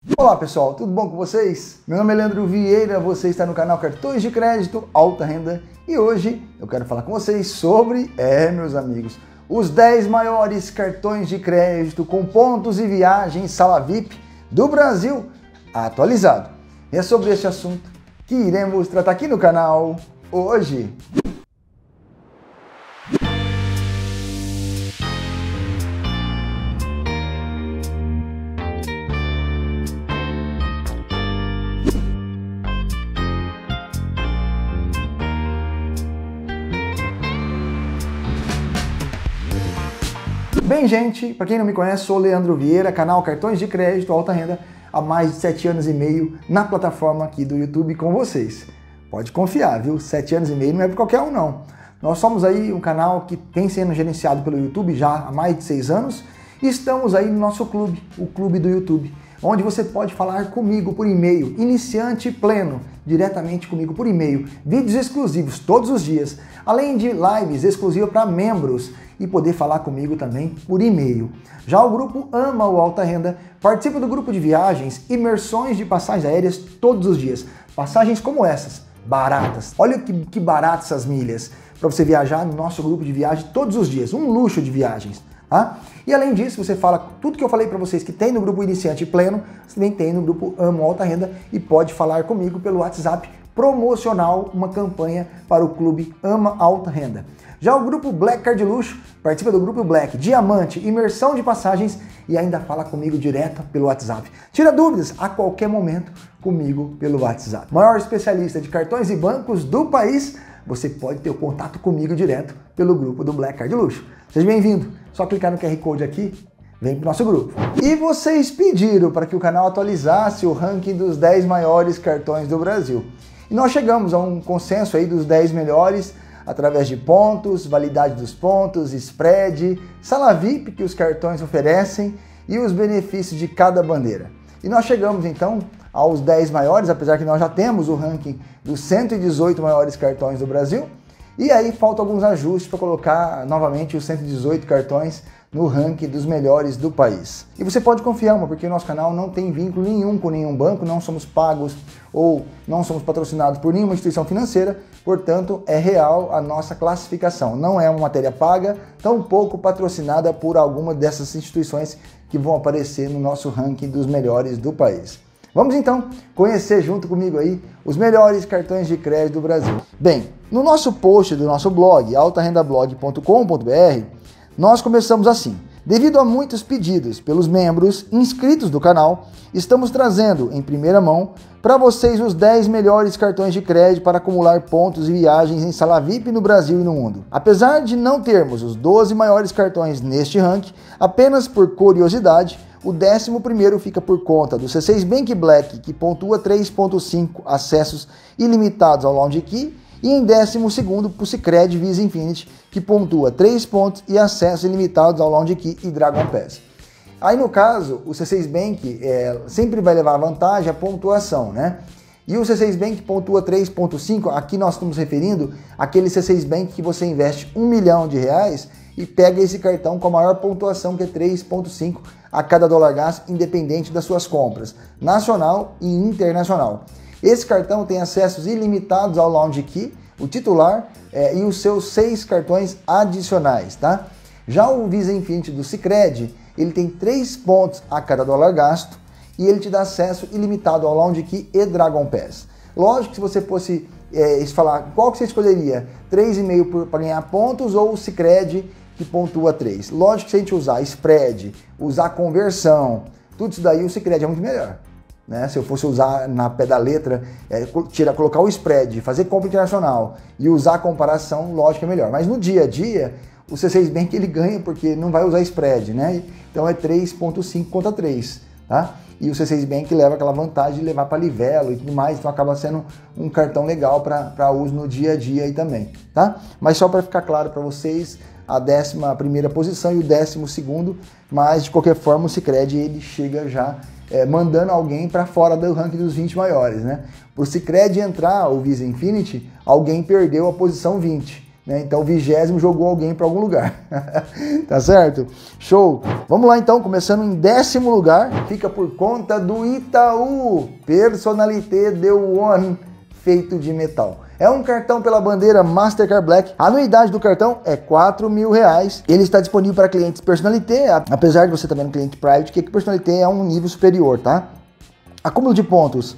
Olá pessoal, tudo bom com vocês? Meu nome é Leandro Vieira, você está no canal Cartões de Crédito Alta Renda e hoje eu quero falar com vocês sobre, meus amigos, os 10 maiores cartões de crédito com pontos e viagens sala VIP do Brasil atualizado. E é sobre esse assunto que iremos tratar aqui no canal hoje. Bem, gente, para quem não me conhece, sou Leandro Vieira, canal Cartões de Crédito Alta Renda, há mais de 7 anos e meio na plataforma aqui do YouTube com vocês. Pode confiar, viu? 7 anos e meio não é para qualquer um, não. Nós somos aí um canal que vem sendo gerenciado pelo YouTube já há mais de 6 anos e estamos aí no nosso clube, o Clube do YouTube, onde você pode falar comigo por e-mail, iniciante pleno, diretamente comigo por e-mail, vídeos exclusivos todos os dias, além de lives exclusivas para membros e poder falar comigo também por e-mail. Já o grupo Ama o Alta Renda participa do grupo de viagens, imersões de passagens aéreas todos os dias. Passagens como essas, baratas. Olha que baratas essas milhas para você viajar no nosso grupo de viagem todos os dias. Um luxo de viagens. Tá? E além disso, você fala tudo que eu falei para vocês que tem no grupo Iniciante Pleno, você também tem no grupo Ama o Alta Renda e pode falar comigo pelo WhatsApp promocional, uma campanha para o Clube Ama Alta Renda. Já o grupo Black Card Luxo participa do grupo Black, Diamante, imersão de passagens e ainda fala comigo direto pelo WhatsApp. Tira dúvidas a qualquer momento comigo pelo WhatsApp. Maior especialista de cartões e bancos do país, você pode ter o contato comigo direto pelo grupo do Black Card Luxo. Seja bem-vindo, só clicar no QR Code aqui, vem para o nosso grupo. E vocês pediram para que o canal atualizasse o ranking dos 10 maiores cartões do Brasil. E nós chegamos a um consenso aí dos 10 melhores através de pontos, validade dos pontos, spread, sala VIP que os cartões oferecem e os benefícios de cada bandeira. E nós chegamos então aos 10 maiores, apesar que nós já temos o ranking dos 118 maiores cartões do Brasil. E aí faltam alguns ajustes para colocar novamente os 118 cartões no ranking dos melhores do país. E você pode confiar, porque o nosso canal não tem vínculo nenhum com nenhum banco, não somos pagos ou não somos patrocinados por nenhuma instituição financeira, portanto é real a nossa classificação. Não é uma matéria paga, tampouco patrocinada por alguma dessas instituições que vão aparecer no nosso ranking dos melhores do país. Vamos então conhecer junto comigo aí os melhores cartões de crédito do Brasil. Bem, no nosso post do nosso blog, altarendablog.com.br, nós começamos assim. Devido a muitos pedidos pelos membros inscritos do canal, estamos trazendo em primeira mão para vocês os 10 melhores cartões de crédito para acumular pontos e viagens em sala VIP no Brasil e no mundo. Apesar de não termos os 12 maiores cartões neste ranking, apenas por curiosidade, o 11º fica por conta do C6 Bank Black, que pontua 3.5 acessos ilimitados ao Lounge Key, e em 12º para o Sicredi Visa Infinity, que pontua 3 pontos e acessos ilimitados ao Lounge Key e Dragon Pass. Aí no caso, o C6 Bank sempre vai levar vantagem a pontuação, né? E o C6 Bank pontua 3.5, aqui nós estamos referindo àquele C6 Bank que você investe R$1 milhão e pega esse cartão com a maior pontuação, que é 3.5 a cada dólar gasto, independente das suas compras, nacional e internacional. Esse cartão tem acessos ilimitados ao Lounge Key, o titular e os seus 6 cartões adicionais, tá? Já o Visa Infinity do Sicredi, ele tem 3 pontos a cada dólar gasto e ele te dá acesso ilimitado ao Lounge Key e Dragon Pass. Lógico que se você fosse falar qual que você escolheria, 3,5 para ganhar pontos ou o Sicredi que pontua 3. Lógico que se a gente usar spread, usar conversão, tudo isso daí o Sicredi é muito melhor. Né? Se eu fosse usar na pé da letra, colocar o spread, fazer compra internacional e usar a comparação, lógico que é melhor. Mas no dia a dia, o C6 Bank ele ganha porque não vai usar spread, né? Então é 3.5 contra 3, tá? E o C6 Bank leva aquela vantagem de levar para livelo e tudo mais, então acaba sendo um cartão legal para uso no dia a dia aí também, tá? Mas só para ficar claro para vocês, a 11ª posição e o 12º, mas de qualquer forma o Sicredi ele chega já mandando alguém para fora do ranking dos 20 maiores, né? Por Sicredi entrar o Visa Infinity, alguém perdeu a posição 20. né? Então o 20º jogou alguém para algum lugar. Tá certo? Show! Vamos lá então, começando em 10º lugar, fica por conta do Itaú Personalité The One, feito de metal. É um cartão pela bandeira Mastercard Black. A anuidade do cartão é R$4.000. Ele está disponível para clientes Personalité, apesar de você também no cliente Private, que Personalité é um nível superior, tá? Acúmulo de pontos,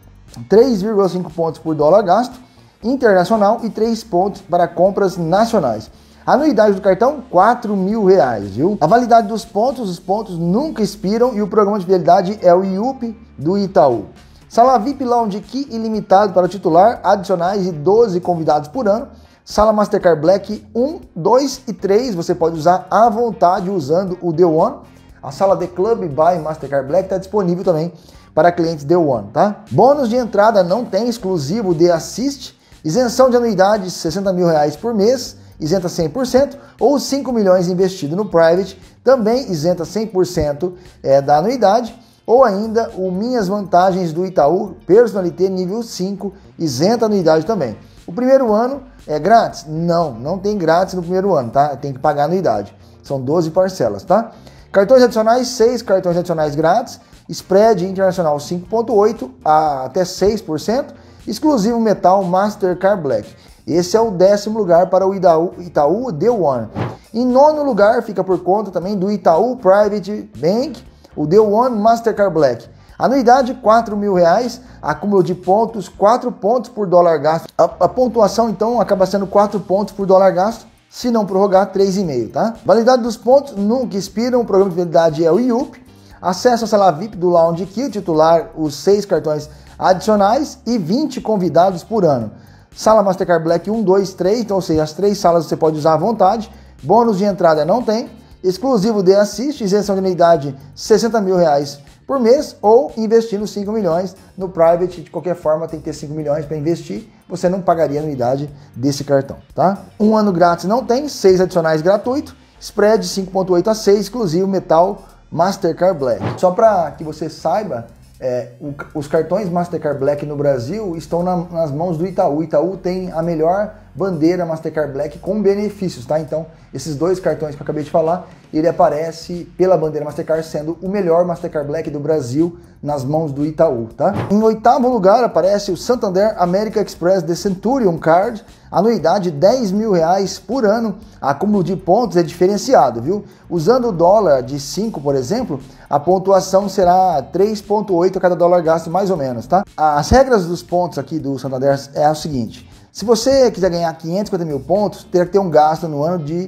3,5 pontos por dólar gasto internacional e 3 pontos para compras nacionais. A anuidade do cartão, R$4.000, viu? A validade dos pontos, os pontos nunca expiram e o programa de fidelidade é o IUP do Itaú. Sala VIP Lounge Key ilimitado para o titular, adicionais e 12 convidados por ano. Sala Mastercard Black 1, 2 e 3, você pode usar à vontade usando o The One. A sala The Club by Mastercard Black está disponível também para clientes The One, tá? Bônus de entrada não tem, exclusivo de Assist. Isenção de anuidade, R$60.000 por mês, isenta 100%, ou 5 milhões investido no Private, também isenta 100% da anuidade. Ou ainda o Minhas Vantagens do Itaú Personalité nível 5, isenta anuidade também. O primeiro ano é grátis? Não tem grátis no primeiro ano, tá? Tem que pagar a anuidade. São 12 parcelas, tá? Cartões adicionais, 6 cartões adicionais grátis, spread internacional 5,8 até 6%, exclusivo metal Mastercard Black. Esse é o 10º lugar para o Itaú The One. Em 9º lugar fica por conta também do Itaú Private Bank, o The One Mastercard Black. Anuidade R$4.000, acúmulo de pontos 4 pontos por dólar gasto. A pontuação então acaba sendo 4 pontos por dólar gasto, se não prorrogar 3,5, tá? Validade dos pontos nunca expiram, o programa de fidelidade é o IUP. Acesso à sala VIP do Lounge Key, titular, os 6 cartões adicionais e 20 convidados por ano. Sala Mastercard Black 1, 2, 3, então ou seja, as 3 salas você pode usar à vontade. Bônus de entrada não tem. Exclusivo de Assist, isenção de anuidade R$60.000 por mês, ou investindo 5 milhões no Private. De qualquer forma, tem que ter 5 milhões para investir, você não pagaria a anuidade desse cartão, tá? Um ano grátis não tem, 6 adicionais gratuito, spread 5,8 a 6, exclusivo metal Mastercard Black. Só para que você saiba, os cartões Mastercard Black no Brasil estão nas mãos do Itaú. O Itaú tem a melhor bandeira Mastercard Black com benefícios, tá? Então, esses 2 cartões que eu acabei de falar, ele aparece pela bandeira Mastercard sendo o melhor Mastercard Black do Brasil nas mãos do Itaú, tá? Em 8º lugar aparece o Santander American Express The Centurion Card, anuidade R$10.000 por ano, acúmulo de pontos é diferenciado, viu? Usando o dólar de 5, por exemplo, a pontuação será 3,8 a cada dólar gasto, mais ou menos, tá? As regras dos pontos aqui do Santander é o seguinte: se você quiser ganhar 550 mil pontos, terá que ter um gasto no ano de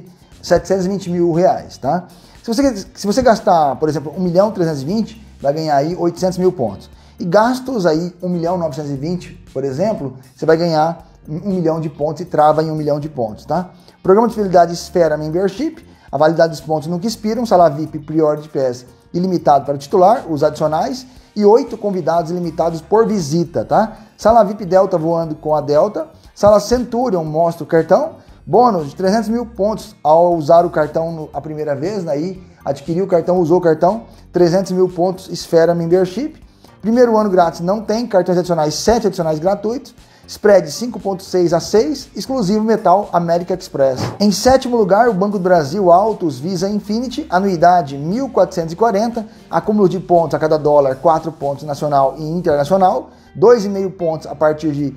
R$720.000, tá? Se você gastar, por exemplo, 1.320.000, vai ganhar aí 800 mil pontos. E gastos aí 1.920.000, por exemplo, você vai ganhar 1 milhão de pontos e trava em 1 milhão de pontos, tá? Programa de fidelidade Esfera Membership, a validade dos pontos nunca expiram, sala VIP Priority Pass ilimitado para o titular, os adicionais, e 8 convidados ilimitados por visita, tá? Sala VIP Delta voando com a Delta, sala Centurion mostra o cartão, bônus de 300 mil pontos ao usar o cartão a primeira vez, aí adquiriu o cartão, usou o cartão, 300 mil pontos Esfera Membership. Primeiro ano grátis não tem, cartões adicionais 7 adicionais gratuitos, spread 5,6 a 6, exclusivo metal American Express. Em 7º lugar, o Banco do Brasil Autos Visa Infinity, anuidade 1.440, acúmulo de pontos a cada dólar 4 pontos nacional e internacional, 2,5 pontos a partir de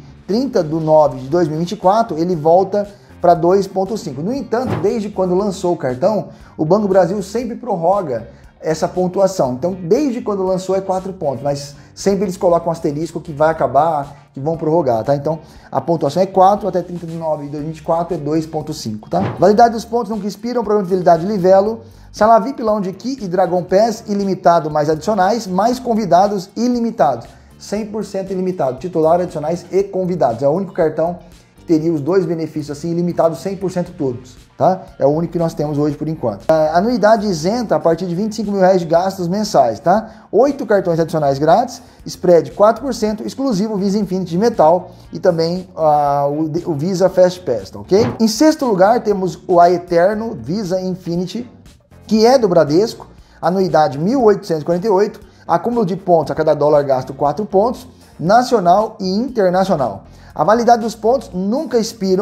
30/9/2024, ele volta para 2,5. No entanto, desde quando lançou o cartão, o Banco do Brasil sempre prorroga essa pontuação. Então, desde quando lançou é 4 pontos, mas sempre eles colocam um asterisco que vai acabar, que vão prorrogar, tá? Então, a pontuação é 4, até 30/9/2024 é 2,5, tá? Validade dos pontos nunca expiram, programa de fidelidade Livelo, sala VIP Lounge Key e Dragon Pass ilimitado mais adicionais, mais convidados ilimitados. 100% ilimitado, titular, adicionais e convidados. É o único cartão que teria os 2 benefícios assim, ilimitados 100% todos, tá? É o único que nós temos hoje por enquanto. Anuidade isenta a partir de R$25.000 de gastos mensais, tá? 8 cartões adicionais grátis, spread 4%, exclusivo Visa Infinity de metal e também o Visa Fast Pass, tá, ok? Em 6º lugar temos o Aeterno Visa Infinity, que é do Bradesco, anuidade 1.848, acúmulo de pontos a cada dólar gasto 4 pontos, nacional e internacional. A validade dos pontos nunca expiram,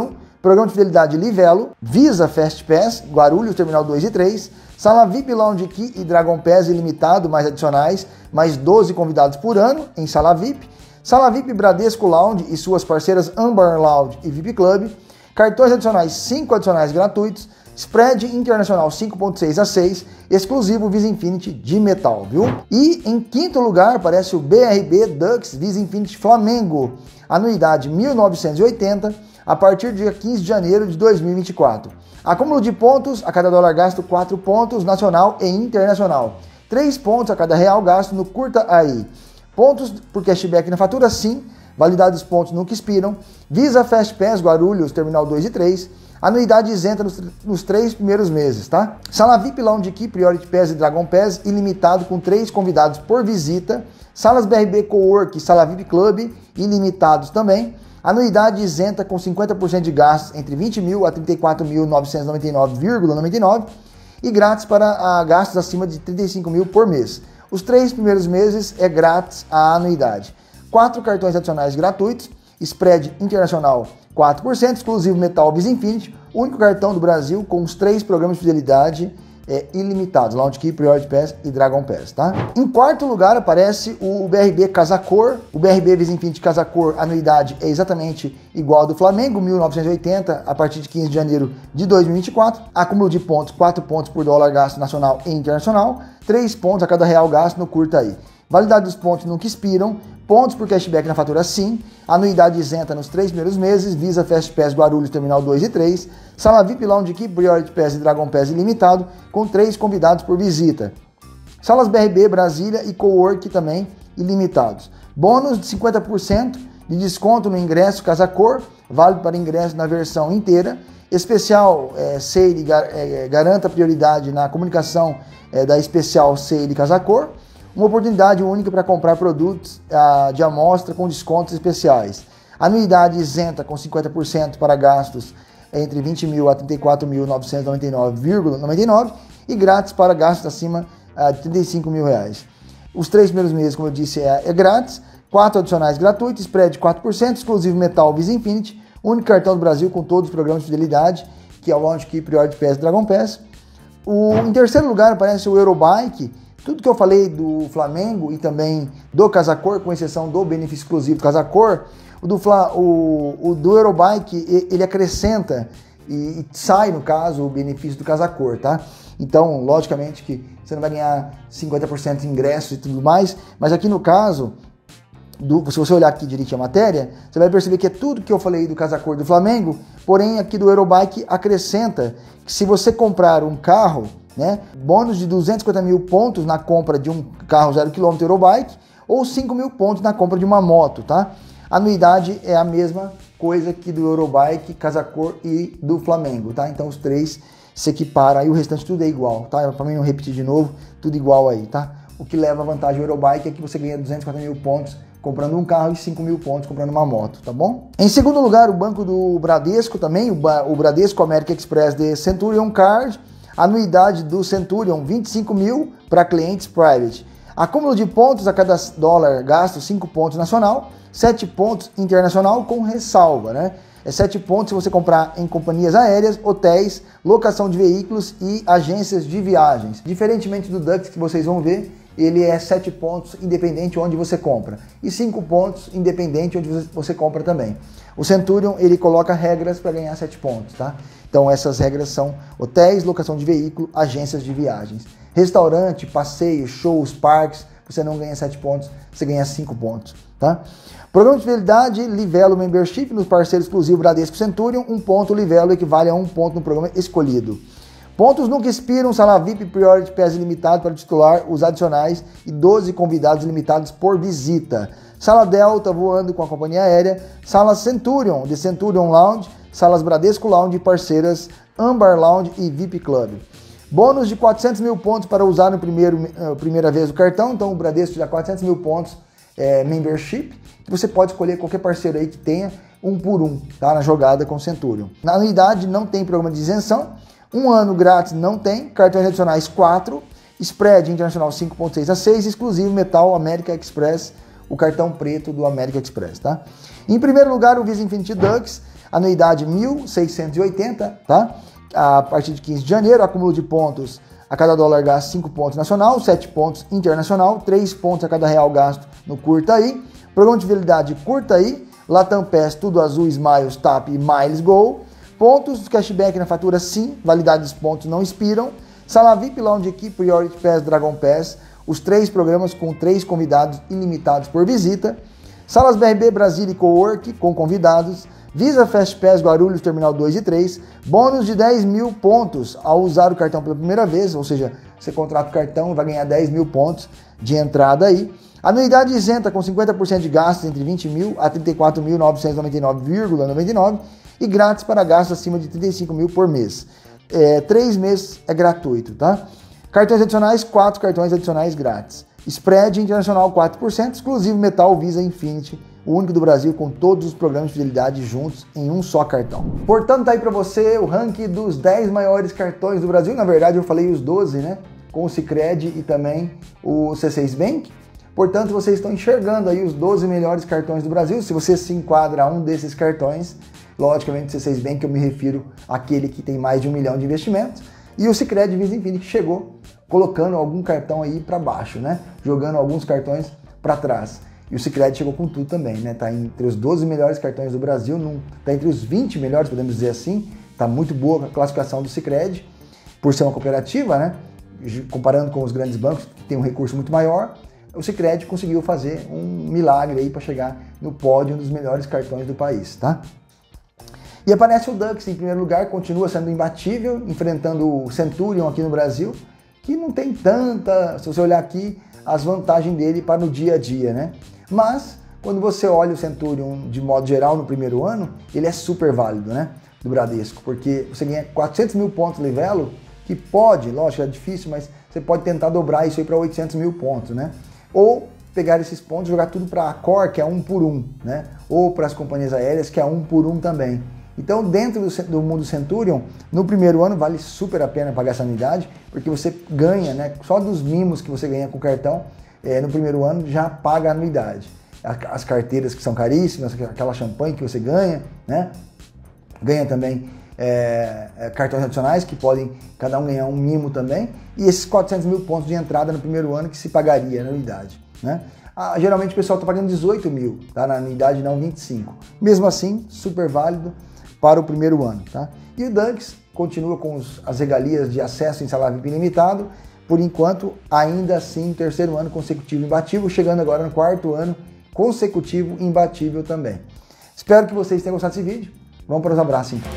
Programa de fidelidade Livelo, Visa Fast Pass, Guarulhos, Terminal 2 e 3, Sala VIP Lounge Key e Dragon Pass ilimitado, mais adicionais, mais 12 convidados por ano em Sala VIP, Sala VIP Bradesco Lounge e suas parceiras Amber Lounge e VIP Club, cartões adicionais 5 adicionais gratuitos, spread internacional 5.6 a 6, exclusivo Visa Infinity de metal, viu? E em quinto lugar aparece o BRB Dux Visa Infinity Flamengo, anuidade 1980, a partir do dia 15 de janeiro de 2024. Acúmulo de pontos, a cada dólar gasto 4 pontos, nacional e internacional. 3 pontos a cada real gasto no Curta Aí. Pontos por cashback na fatura, sim. Validados pontos nunca expiram. Visa Fast Pass Guarulhos, Terminal 2 e 3. Anuidade isenta nos 3 primeiros meses, tá? Sala VIP Lounge Key, Priority Pass e Dragon Pass, ilimitado com 3 convidados por visita. Salas BRB Cowork e Sala VIP Club, ilimitados também. Anuidade isenta com 50% de gastos entre 20 mil a 34.999,99 e grátis para gastos acima de 35 mil por mês. Os 3 primeiros meses é grátis a anuidade. 4 cartões adicionais gratuitos, spread internacional 4%, exclusivo Metal Visa Infinity, único cartão do Brasil com os 3 programas de fidelidade ilimitados, Lounge Key, Priority Pass e Dragon Pass, tá? Em quarto lugar aparece o BRB Casacor, o BRB Visa Infinity Casacor, anuidade é exatamente igual ao do Flamengo, 1980, a partir de 15 de janeiro de 2024, acúmulo de pontos, 4 pontos por dólar gasto nacional e internacional, 3 pontos a cada real gasto no Curta Aí. Validade dos pontos nunca expiram, pontos por cashback na fatura sim, anuidade isenta nos 3 primeiros meses, Visa Fast Pass Guarulhos Terminal 2 e 3, Sala VIP Lounge Key, Priority Pass e Dragon Pass ilimitado, com 3 convidados por visita. Salas BRB, Brasília e Cowork também ilimitados. Bônus de 50% de desconto no ingresso Casacor, válido para ingresso na versão inteira. Especial Sale garanta prioridade na comunicação da Especial Sale Casacor. Uma oportunidade única para comprar produtos de amostra com descontos especiais. Anuidade isenta com 50% para gastos entre 20 mil a 34.999,99 e grátis para gastos acima de 35 mil reais. Os 3 primeiros meses, como eu disse, é grátis. 4 adicionais gratuitos, spread 4%, exclusivo Metal Visa Infinity, único cartão do Brasil com todos os programas de fidelidade, que é o Lounge Key, Priority Pass e Dragon Pass. Em terceiro lugar aparece o Eurobike. Tudo que eu falei do Flamengo e também do Casacor, com exceção do benefício exclusivo do Casacor, o do Eurobike, ele acrescenta e sai, no caso, o benefício do Casacor, tá? Então, logicamente que você não vai ganhar 50% de ingressos e tudo mais, mas aqui no caso, se você olhar aqui direitinho a matéria, você vai perceber que é tudo que eu falei do Casacor do Flamengo, porém aqui do Eurobike acrescenta que se você comprar um carro, né, bônus de 250 mil pontos na compra de um carro 0 km Eurobike ou 5 mil pontos na compra de uma moto, tá? A anuidade é a mesma coisa que do Eurobike, Casacor e do Flamengo, tá? Então os 3 se equiparam aí, o restante tudo é igual, tá? Para mim não repetir de novo, tudo igual aí, tá? O que leva a vantagem do Eurobike é que você ganha 250 mil pontos comprando um carro e 5 mil pontos comprando uma moto, tá bom? Em segundo lugar, o banco do Bradesco também, o Bradesco American Express de Centurion Card, anuidade do Centurion 25 mil para clientes private. Acúmulo de pontos a cada dólar gasto, 5 pontos nacional, 7 pontos internacional com ressalva, né? É 7 pontos se você comprar em companhias aéreas, hotéis, locação de veículos e agências de viagens. Diferentemente do Dux que vocês vão ver, ele é 7 pontos independente onde você compra e 5 pontos independente onde você compra também. O Centurion, ele coloca regras para ganhar 7 pontos, tá? Então essas regras são hotéis, locação de veículo, agências de viagens. Restaurante, passeio, shows, parques, você não ganha 7 pontos, você ganha 5 pontos, tá? Programa de fidelidade, Livelo Membership, nos parceiros exclusivos Bradesco Centurion, 1 ponto Livelo equivale a 1 ponto no programa escolhido. Pontos nunca expiram, Sala VIP, Priority Pass ilimitado para o titular, os adicionais e 12 convidados limitados por visita. Sala Delta voando com a companhia aérea, Sala Centurion, de Centurion Lounge, Salas Bradesco Lounge e parceiras Amber Lounge e VIP Club. Bônus de 400 mil pontos para usar no primeira vez o cartão, então o Bradesco te dá 400 mil pontos membership, que você pode escolher qualquer parceiro aí que tenha 1 por 1, tá? Na jogada com Centurion. Na anuidade não tem programa de isenção, 1 ano grátis não tem, cartões adicionais 4, spread internacional 5.6 a 6, exclusivo Metal American Express, o cartão preto do American Express, tá? Em primeiro lugar, o Visa Infinity Dux, Anuidade 1.680, tá? A partir de 15 de janeiro, acúmulo de pontos a cada dólar gasto 5 pontos nacional, 7 pontos internacional, 3 pontos a cada real gasto no Curta Aí. Programa de fidelidade Curta Aí, Latam Pass, Tudo Azul, Smiles, TAP e Miles Go. Pontos de cashback na fatura sim, validade dos pontos não expiram. Sala VIP, Lounge Key, Priority Pass, Dragon Pass, os 3 programas com 3 convidados ilimitados por visita. Salas BRB, Brasília e Cowork com convidados. Visa Fast Pass Guarulhos, Terminal 2 e 3, bônus de 10 mil pontos ao usar o cartão pela primeira vez, ou seja, você contrata o cartão e vai ganhar 10 mil pontos de entrada aí. Anuidade isenta com 50% de gastos entre 20 mil a 34.999,99 e grátis para gastos acima de 35 mil por mês. 3 meses é gratuito, tá? Cartões adicionais, 4 cartões adicionais grátis. Spread internacional 4%, exclusivo Metal Visa Infinity, o único do Brasil com todos os programas de fidelidade juntos em um só cartão. Portanto, tá aí para você o ranking dos 10 maiores cartões do Brasil. Na verdade, eu falei os 12, né? Com o Sicredi e também o C6 Bank. Portanto, vocês estão enxergando aí os 12 melhores cartões do Brasil. Se você se enquadra a um desses cartões, logicamente o C6 Bank eu me refiro àquele que tem mais de 1 milhão de investimentos. E o Sicredi Visa Infinity chegou colocando algum cartão aí para baixo, né? Jogando alguns cartões para trás. E o Sicredi chegou com tudo também, né? Tá entre os 12 melhores cartões do Brasil, tá entre os 20 melhores, podemos dizer assim. Tá muito boa a classificação do Sicredi, por ser uma cooperativa, né? Comparando com os grandes bancos, que tem um recurso muito maior, o Sicredi conseguiu fazer um milagre aí para chegar no pódio dos melhores cartões do país, tá? E aparece o Dux em primeiro lugar, continua sendo imbatível, enfrentando o Centurion aqui no Brasil, que não tem tanta, se você olhar aqui, as vantagens dele para o dia a dia, né? Mas, quando você olha o Centurion de modo geral no primeiro ano, ele é super válido, né? Do Bradesco, porque você ganha 400 mil pontos Livelo, que pode, lógico, é difícil, mas você pode tentar dobrar isso aí para 800 mil pontos, né? Ou pegar esses pontos e jogar tudo para a Core, que é 1 por 1, né? Ou para as companhias aéreas, que é 1 por 1 também. Então, dentro do mundo Centurion, no primeiro ano vale super a pena pagar essa anuidade, porque você ganha, né? Só dos mimos que você ganha com o cartão, no primeiro ano já paga a anuidade. As carteiras que são caríssimas, aquela champanhe que você ganha, né? Ganha também cartões adicionais que podem cada um ganhar um mimo também, e esses 400 mil pontos de entrada no primeiro ano que se pagaria na anuidade, né? Geralmente o pessoal está pagando 18 mil, tá? Na anuidade, não 25. Mesmo assim, super válido para o primeiro ano, tá? E o Dux continua com as regalias de acesso em salário VIP ilimitado, por enquanto, ainda assim, terceiro ano consecutivo imbatível, chegando agora no quarto ano consecutivo imbatível também. Espero que vocês tenham gostado desse vídeo. Vamos para os abraços então.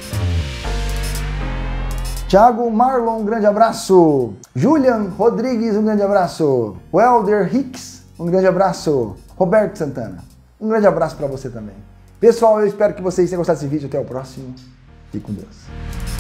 Thiago Marlon, um grande abraço. Julian Rodrigues, um grande abraço. Welder Hicks, um grande abraço. Roberto Santana, um grande abraço para você também. Pessoal, eu espero que vocês tenham gostado desse vídeo. Até o próximo. Fique com Deus.